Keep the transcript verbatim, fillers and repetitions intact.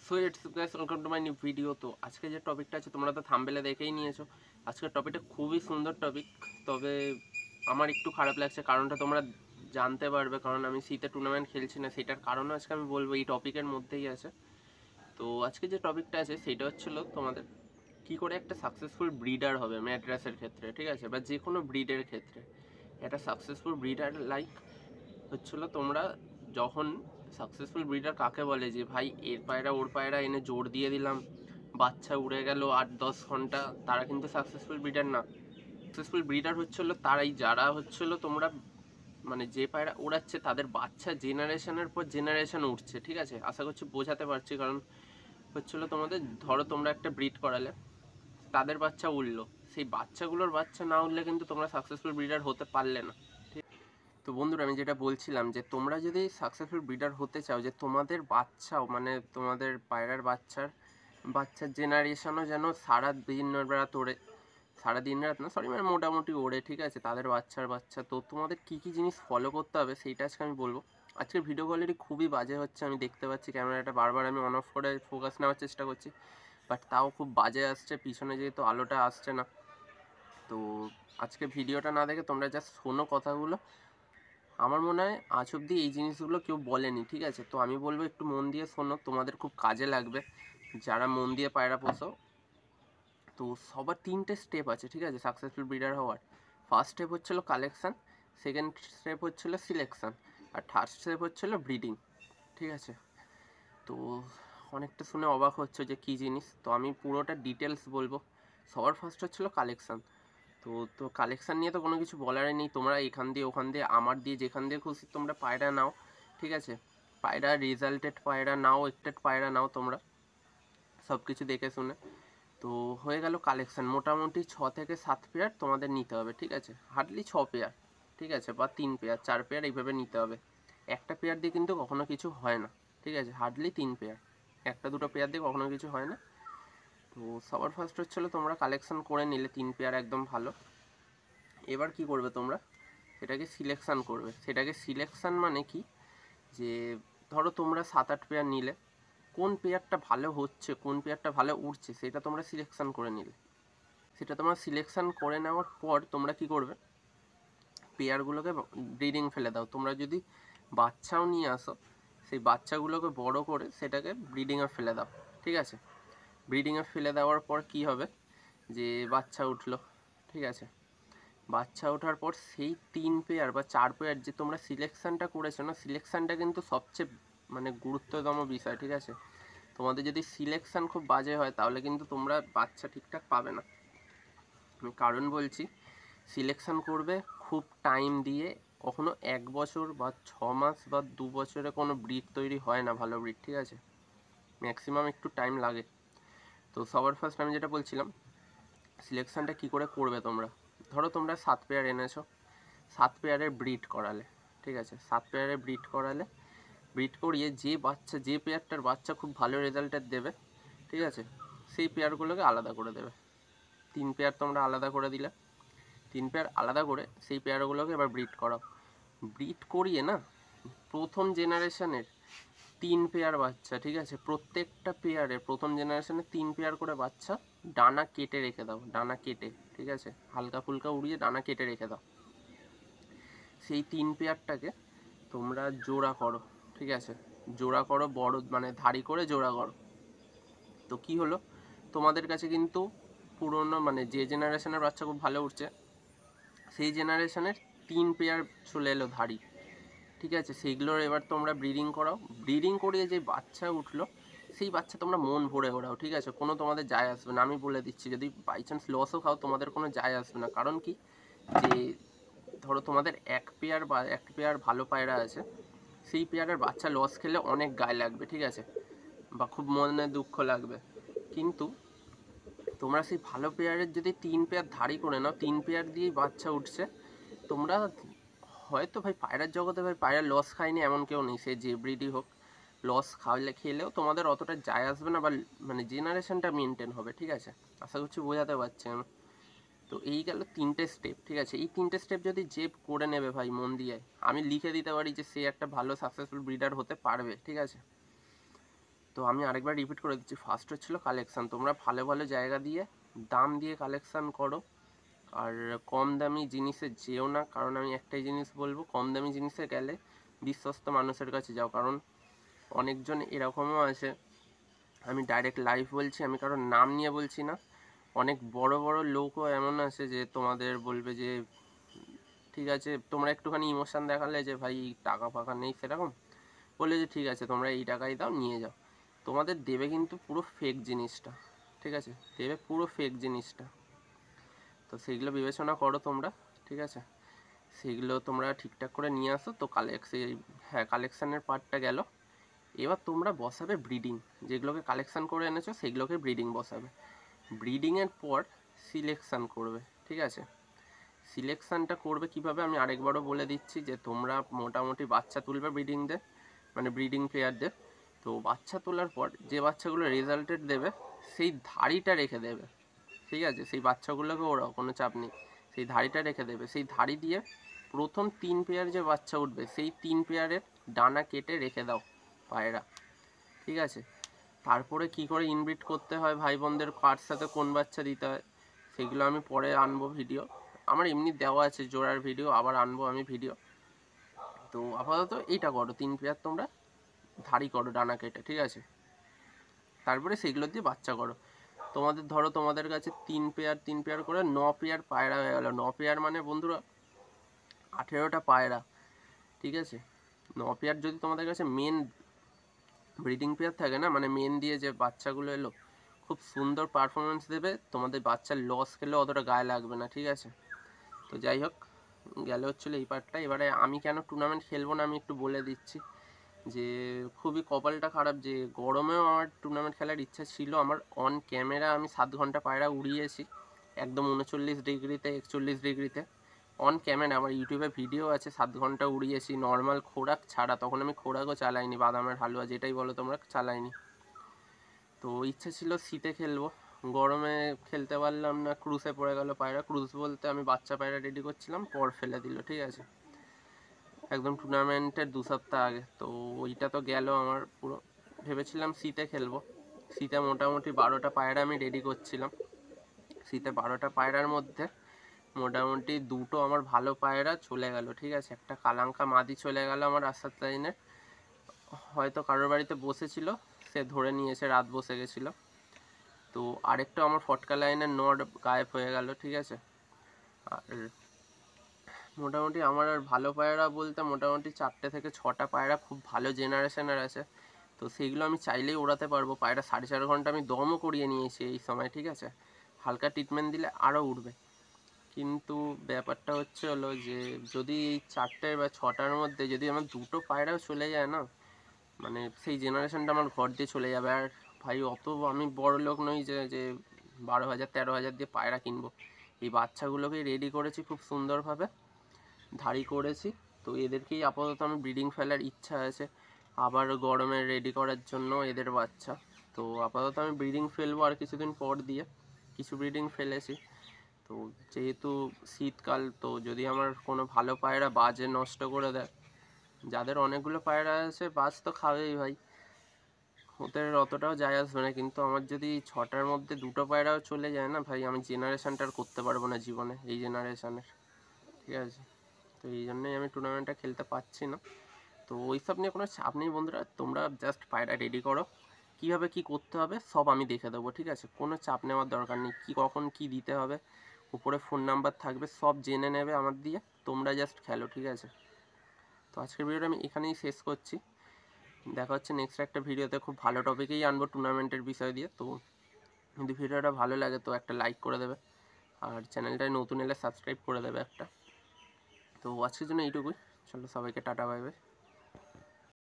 So it's guys, welcome to my new video. তো আজকে যে টপিকটা আছে তোমরা তো থাম্বনেলে দেখেই নিয়েছো। আজকের টপিকটা খুবই সুন্দর টপিক, তবে আমার একটু খারাপ লাগছে, কারণটা তোমরা জানতে পারবে। কারণ আমি শীতে টুর্নামেন্ট খেলছি না, সেটার কারণও আজকে আমি বলবো, এই টপিকের মধ্যেই আছে। তো আজকে যে টপিকটা আছে সেটা হচ্ছিল তোমাদের কী করে একটা সাকসেসফুল ব্রিডার হবে ম্যাড্রাসের ক্ষেত্রে, ঠিক আছে, বা যে কোনো ব্রিডের ক্ষেত্রে। একটা সাকসেসফুল ব্রিডার লাইক হচ্ছিলো তোমরা যখন সাকসেসফুল ব্রিডার কাকে বলে, যে ভাই এর পায়রা ওর পায়রা এনে জোর দিয়ে দিলাম, বাচ্চা উড়ে গেল আট দশ ঘন্টা, তারা কিন্তু সাকসেসফুল ব্রিডার না। সাকসেসফুল ব্রিডার হচ্ছিলো তারাই যারা হচ্ছিলো তোমরা মানে যে পায়রা ওড়াচ্ছে তাদের বাচ্চা জেনারেশনের পর জেনারেশন উঠছে, ঠিক আছে। আশা করছি বোঝাতে পারছি। কারণ হচ্ছিলো তোমাদের ধরো তোমরা একটা ব্রিড করালে, তাদের বাচ্চা উঠলো, সেই বাচ্চাগুলোর বাচ্চা না উঠলে কিন্তু তোমরা সাকসেসফুল ব্রিডার হতে পারলে না। তো বন্ধুরা, আমি যেটা বলছিলাম যে তোমরা যদি সাকসেসফুল ব্রিডার হতে চাও, যে তোমাদের বাচ্চাও মানে তোমাদের পায়রার বাচ্চার বাচ্চার জেনারেশনও যেন সারা দিন রাত ওড়ে, সারা দিন রাত না সরি মানে মোটামুটি ওড়ে, ঠিক আছে, তাদের বাচ্চার বাচ্চা। তো তোমাদের কী কী জিনিস ফলো করতে হবে সেইটা আজকে আমি বলবো। আজকের ভিডিও কোয়ালিটি খুবই বাজে হচ্ছে, আমি দেখতে পাচ্ছি। ক্যামেরাটা বারবার আমি অন অফ করে ফোকাস নেওয়ার চেষ্টা করছি, বাট তাও খুব বাজে আসছে, পিছনে যেহেতু আলোটা আসছে না। তো আজকে ভিডিওটা না দেখে তোমরা জাস্ট শোনো কথাগুলো। আমার মনে হয় আজ অবধি এই জিনিসগুলো কেউ বলেনি, ঠিক আছে। তো আমি বলবো একটু মন দিয়ে শোনো, তোমাদের খুব কাজে লাগবে যারা মন দিয়ে পায়রা পোষো। তো সবার তিনটে স্টেপ আছে, ঠিক আছে, সাকসেসফুল ব্রিডার হওয়ার। ফার্স্ট স্টেপ হচ্ছিলো কালেকশান, সেকেন্ড স্টেপ হচ্ছিলো সিলেকশান, আর থার্ড স্টেপ হচ্ছিলো ব্রিডিং, ঠিক আছে। তো অনেকটা শুনে অবাক হচ্ছে যে কী জিনিস, তো আমি পুরোটা ডিটেলস বলবো। সবার ফার্স্ট হচ্ছিলো কালেকশান। তো তো কালেকশান নিয়ে তো কোনো কিছু বলারই নেই, তোমরা এখান দিয়ে ওখান দিয়ে আমার দিয়ে যেখান দিয়ে খুশি তোমরা পায়রা নাও, ঠিক আছে। পায়রা রেজাল্টেড পায়রা নাও, একটেড পায়রা নাও, তোমরা সব কিছু দেখে শুনে। তো হয়ে গেল কালেকশান, মোটামুটি ছ থেকে সাত পেয়ার তোমাদের নিতে হবে, ঠিক আছে, হার্ডলি ছ পেয়ার, ঠিক আছে, বা তিন পেয়ার চার পেয়ার এইভাবে নিতে হবে। একটা পেয়ার দিয়ে কিন্তু কখনো কিছু হয় না, ঠিক আছে, হার্ডলি তিন পেয়ার, একটা দুটো পেয়ার দিয়ে কখনো কিছু হয় না। তো সবার ফার্স্ট হচ্ছিলো তোমরা কালেকশান করে নিলে তিন পেয়ার, একদম ভালো। এবার কি করবে তোমরা, সেটাকে সিলেকশান করবে। সেটাকে সিলেকশান মানে কি, যে ধরো তোমরা সাত আট পেয়ার নিলে, কোন পেয়ারটা ভালো হচ্ছে কোন পেয়ারটা ভালো উঠছে সেটা তোমরা সিলেকশান করে নিলে। সেটা তোমরা সিলেকশান করে নেওয়ার পর তোমরা কি করবে, পেয়ারগুলোকে ব্রিডিং ফেলে দাও। তোমরা যদি বাচ্চাও নিয়ে আসো, সেই বাচ্চাগুলোকে বড় করে সেটাকে ব্রিডিংয়ে ফেলে দাও, ঠিক আছে। ব্রিডিংয়ে ফেলে দেওয়ার পর কি হবে, যে বাচ্চা উঠলো, ঠিক আছে। বাচ্চা ওঠার পর সেই তিন পেয়ার বা চার পেয়ার যে তোমরা সিলেকশানটা করেছো না, সিলেকশানটা কিন্তু সবচেয়ে মানে গুরুত্বতম বিষয়, ঠিক আছে। তোমাদের যদি সিলেকশান খুব বাজে হয় তাহলে কিন্তু তোমরা বাচ্চা ঠিকঠাক পাবে না। আমি কারণ বলছি, সিলেকশান করবে খুব টাইম দিয়ে, কখনো এক বছর বা ছ মাস বা দু বছরে কোনো ব্রিড তৈরি হয় না ভালো ব্রিড, ঠিক আছে, ম্যাক্সিমাম একটু টাইম লাগে। তো সবার ফার্স্ট আমি যেটা বলছিলাম, সিলেকশানটা কী করে করবে তোমরা, ধরো তোমরা সাত পেয়ার এনেছো, সাত পেয়ারের ব্রিড করালে, ঠিক আছে, সাত পেয়ারের ব্রিড করালে, ব্রিড করিয়ে যে বাচ্চা যে পেয়ারটার বাচ্চা খুব ভালো রেজাল্টের দেবে, ঠিক আছে, সেই পেয়ারগুলোকে আলাদা করে দেবে। তিন পেয়ার তোমরা আলাদা করে দিলে, তিন পেয়ার আলাদা করে সেই পেয়ারগুলোকে এবার ব্রিড করাও। ব্রিড করিয়ে না, প্রথম জেনারেশনের তিন পেয়ার বাচ্চা, ঠিক আছে, প্রত্যেকটা পেয়ারে প্রথম জেনারেশনে তিন পেয়ার করে বাচ্চা ডানা কেটে রেখে দাও, ডানা কেটে, ঠিক আছে, হালকা ফুলকা উড়িয়ে ডানা কেটে রেখে দাও। সেই তিন পেয়ারটাকে তোমরা জোড়া করো, ঠিক আছে, জোড়া করো, বড় মানে ধাড়ি করে জোড়া করো। তো কি হলো, তোমাদের কাছে কিন্তু পুরোনো মানে যে জেনারেশনের বাচ্চা খুব ভালো উঠছে, সেই জেনারেশনের তিন পেয়ার চলে এলো ধাড়ি, ঠিক আছে। সেইগুলোর এবার তোমরা ব্রিডিং করাও। ব্রিডিং করিয়ে যে বাচ্চা উঠলো, সেই বাচ্চা তোমরা মন ভরে ওড়াও, ঠিক আছে, কোনো তোমাদের যায় আসবে না। আমি বলে দিচ্ছি, যদি বাই চান্স লসও খাও তোমাদের কোনো যায় আসবে না। কারণ কি, যে ধরো তোমাদের এক পেয়ার বা এক পেয়ার ভালো পায়রা আছে, সেই পেয়ারের বাচ্চা লস খেলে অনেক গায়ে লাগবে, ঠিক আছে, বা খুব মনে দুঃখ লাগবে। কিন্তু তোমরা সেই ভালো পেয়ারের যদি তিন পেয়ার ধাড়ি করে নাও, তিন পেয়ার দিয়েই বাচ্চা উঠছে, তোমরা হয়তো ভাই পায়রার জগতে ভাই পায়রা লস খায়নি এমন কেউ নেই, সে যে ব্রিডই হোক, লস খাওয়ালে খেলেও তোমাদের অতটা যায় আসবে না, বা মানে জেনারেশনটা মেনটেন হবে, ঠিক আছে। আশা করছি বোঝাতে পারছি আমি। তো এই গেল তিনটে স্টেপ, ঠিক আছে। এই তিনটে স্টেপ যদি যে করে নেবে ভাই মন দিয়ে, আমি লিখে দিতে পারি যে সে একটা ভালো সাকসেসফুল ব্রিডার হতে পারবে, ঠিক আছে। তো আমি আরেকবার রিপিট করে দিচ্ছি, ফার্স্ট হচ্ছিলো কালেকশান। তোমরা ভালো ভালো জায়গা দিয়ে দাম দিয়ে কালেকশান করো, আর কম দামি জিনিসে যেও না, কারণ আমি একটাই জিনিস বলবো, কম দামি জিনিসে গেলে বিশ্বস্ত মানুষের কাছে যাও। কারণ অনেকজন এরকমও আছে, আমি ডাইরেক্ট লাইভ বলছি, আমি কারোর নাম নিয়ে বলছি না, অনেক বড় বড় লোকও এমন আছে যে তোমাদের বলবে যে ঠিক আছে, তোমরা একটুখানি ইমোশান দেখালে যে ভাই টাকা ফাঁকা নেই, সেরকম বলে যে ঠিক আছে তোমরা এই টাকাই দাও নিয়ে যাও, তোমাদের দেবে কিন্তু পুরো ফেক জিনিসটা, ঠিক আছে, দেবে পুরো ফেক জিনিসটা। তো সেইগুলো বিবেচনা করো তোমরা, ঠিক আছে, সেইগুলো তোমরা ঠিকঠাক করে নিয়ে আসো। তো কালেকশন, হ্যাঁ কালেকশানের পার্টটা গেল। এবার তোমরা বসাবে ব্রিডিং, যেগুলোকে কালেকশান করে এনেছো সেগুলোকে ব্রিডিং বসাবে। ব্রিডিংয়ের পর সিলেকশান করবে, ঠিক আছে। সিলেকশানটা করবে কিভাবে আমি আরেকবারও বলে দিচ্ছি, যে তোমরা মোটামুটি বাচ্চা তুলবে ব্রিডিংদের, মানে ব্রিডিং পেয়ারদের। তো বাচ্চা তোলার পর যে বাচ্চাগুলো রেজাল্টেড দেবে সেই ধাড়িটা রেখে দেবে, ঠিক আছে, সেই বাচ্চাগুলোকে ওরাও কোনো চাপ নেই, সেই ধাড়িটা রেখে দেবে। সেই ধাড়ি দিয়ে প্রথম তিন পেয়ার যে বাচ্চা উঠবে সেই তিন পেয়ারের ডানা কেটে রেখে দাও পায়রা, ঠিক আছে। তারপরে কি করে ইনব্রিড করতে হয়, ভাই বোনদের কার সাথে কোন বাচ্চা দিতে হয়, সেগুলো আমি পরে আনবো ভিডিও, আমার এমনি দেওয়া আছে জোড়ার ভিডিও, আবার আনবো আমি ভিডিও। তো আপাতত এইটা করো, তিন পেয়ার তোমরা ধাড়ি করো ডানা কেটে, ঠিক আছে। তারপরে সেগুলো দিয়ে বাচ্চা করো। তোমাদের ধরো তোমাদের কাছে তিন পেয়ার তিন পেয়ার করে ন পেয়ার পায়রা হয়ে গেল। ন পেয়ার মানে বন্ধুরা আঠেরোটা পায়রা, ঠিক আছে। ন পেয়ার যদি তোমাদের কাছে মেন ব্রিডিং পেয়ার থাকে না, মানে মেন দিয়ে যে বাচ্চাগুলো এলো, খুব সুন্দর পারফরমেন্স দেবে, তোমাদের বাচ্চার লস খেলেও অতটা গায়ে লাগবে না, ঠিক আছে। তো যাই হোক, গেলে হচ্ছিলো এই পার্টটা। এবারে আমি কেন টুর্নামেন্ট খেলবো না আমি একটু বলে দিচ্ছি, যে খুবই কপালটা খারাপ যে গরমেও আমার টুর্নামেন্ট খেলার ইচ্ছা ছিল। আমার অন ক্যামেরা আমি সাত ঘন্টা পায়রা উড়িয়েছি, একদম উনচল্লিশ ডিগ্রিতে একচল্লিশ ডিগ্রিতে অন ক্যামেরা, আমার ইউটিউবে ভিডিও আছে, সাত ঘন্টা উড়িয়েছি নর্মাল খোরাক ছাড়া। তখন আমি খোরাকও চালাইনি, বাদামের হালুয়া যেটাই বলো তোমরা, চালাইনি। তো ইচ্ছা ছিল শীতে খেলবো, গরমে খেলতে পারলাম না, ক্রুজে পড়ে গেল পায়রা। ক্রুজ বলতে আমি বাচ্চা পায়রা রেডি করছিলাম, পর ফেলে দিল, ঠিক আছে, একদম টুর্নামেন্টের দু সপ্তাহ আগে। তো ওইটা তো গেল আমার পুরো। ভেবেছিলাম শীতে খেলবো, শীতে মোটামুটি বারোটা পায়রা আমি রেডি করছিলাম। শীতে বারোটা পায়রার মধ্যে মোটামুটি দুটো আমার ভালো পায়রা চলে গেল, ঠিক আছে। একটা কালাঙ্কা মাদি চলে গেল আমার রাস্তার লাইনে, হয়তো কারোর বাড়িতে বসেছিল, সে ধরে নিয়েছে, রাত বসে গেছিলো। তো আরেকটা আমার ফটকা লাইনের নট গায়েব হয়ে গেল, ঠিক আছে। আর মোটামুটি আমার আর ভালো পায়রা বলতে মোটামুটি চারটে থেকে ছটা পায়রা খুব ভালো জেনারেশনের আছে, তো সেইগুলো আমি চাইলেই ওড়াতে পারবো। পায়রা সাড়ে চার ঘন্টা আমি দমও করিয়ে নিয়েছি এই সময়, ঠিক আছে, হালকা ট্রিটমেন্ট দিলে আরও উঠবে। কিন্তু ব্যাপারটা হচ্ছে হলো যে যদি এই চারটে বা ছটার মধ্যে যদি আমার দুটো পায়রাও চলে যায় না, মানে সেই জেনারেশনটা আমার ঘর দিয়ে চলে যাবে। আর ভাই অত আমি বড় লোক নই যে যে বারো হাজার তেরো হাজার দিয়ে পায়রা কিনবো। এই বাচ্চাগুলোকে রেডি করেছি খুব সুন্দরভাবে, ধাড়ি করেছি। তো এদেরকেই আপাতত আমি ব্রিডিং ফেলার ইচ্ছা আছে, আবার গরমে রেডি করার জন্য এদের বাচ্চা। তো আপাতত আমি ব্রিডিং ফেলবো আর কিছুদিন পর দিয়ে, কিছু ব্রিডিং ফেলেছি। তো যেহেতু শীতকাল, তো যদি আমার কোনো ভালো পায়রা বাজে নষ্ট করে দেয়, যাদের অনেকগুলো পায়রা আছে বাজ তো খাবেই ভাই, ওদের অতটাও যায় আসবে না। কিন্তু আমার যদি ছটার মধ্যে দুটো পায়রাও চলে যায় না ভাই, আমি জেনারেশানটা আর করতে পারবো না জীবনে, এই জেনারেশানের, ঠিক আছে। তো এই জন্যই আমি টুর্নামেন্টটা খেলতে পারছি না। তো ওইসব নিয়ে কোনো চাপ নেই বন্ধুরা, তোমরা জাস্ট পায়রা রেডি করো, কীভাবে কী করতে হবে সব আমি দেখে দেবো, ঠিক আছে, কোনো চাপ নেওয়ার দরকার নেই। কী কখন কী দিতে হবে উপরে ফোন নাম্বার থাকবে, সব জেনে নেবে আমার দিয়ে, তোমরা জাস্ট খেলো, ঠিক আছে। তো আজকের ভিডিওটা আমি এখানেই শেষ করছি, দেখা হচ্ছে নেক্সট একটা ভিডিওতে, খুব ভালো টপিকেই আনবো টুর্নামেন্টের বিষয় দিয়ে। তো যদি ভিডিওটা ভালো লাগে তো একটা লাইক করে দেবে, আর চ্যানেলটায় নতুন এলে সাবস্ক্রাইব করে দেবে একটা। তো আজকের জন্য এইটুকুই, চলো সবাইকে টাটা বাই বাই।